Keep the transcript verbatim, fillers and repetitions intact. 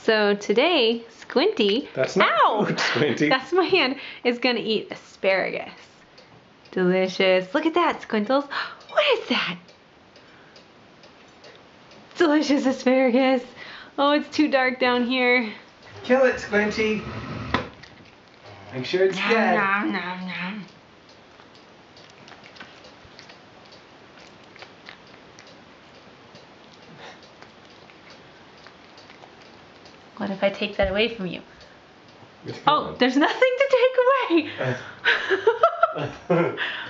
So today, Squinty, That's not ow! food, Squinty. That's my hand, is gonna eat asparagus. Delicious. Look at that, Squintles. What is that? Delicious asparagus. Oh, it's too dark down here. Kill it, Squinty. Make sure it's Nom, dead. nom, nom, nom. What if I take that away from you? It's Oh, gone. there's nothing to take away.